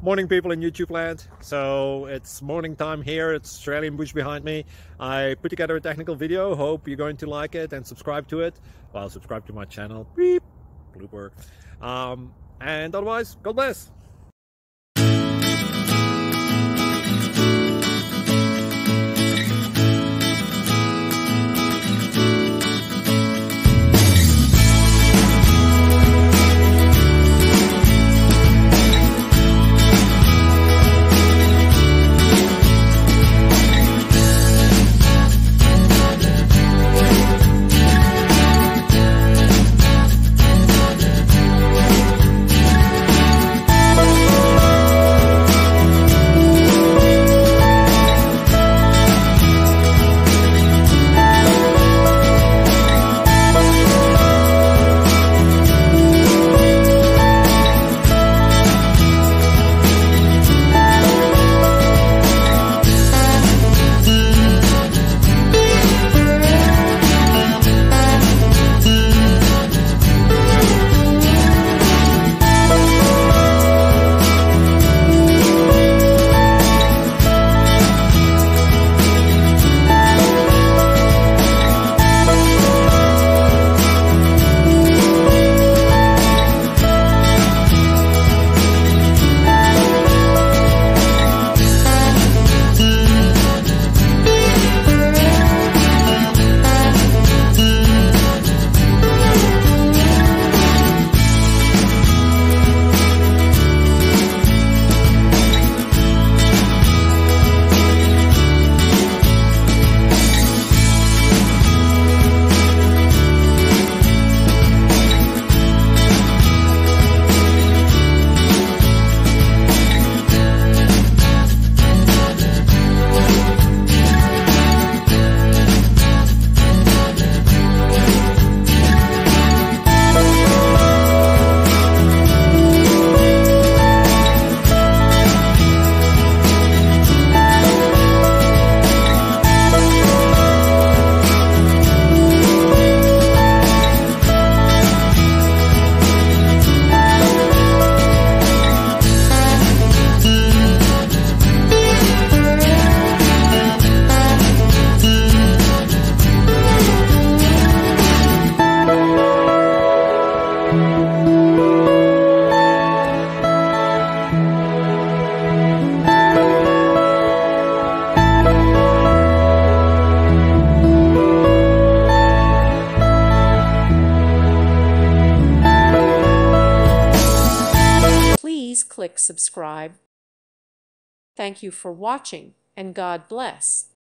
Morning, people in YouTube land. So it's morning time here. It's Australian bush behind me. I put together a technical video. Hope you're going to like it and subscribe to it. Well, subscribe to my channel. Beep. Blooper. And otherwise, God bless. Please click subscribe. Thank you for watching, and God bless.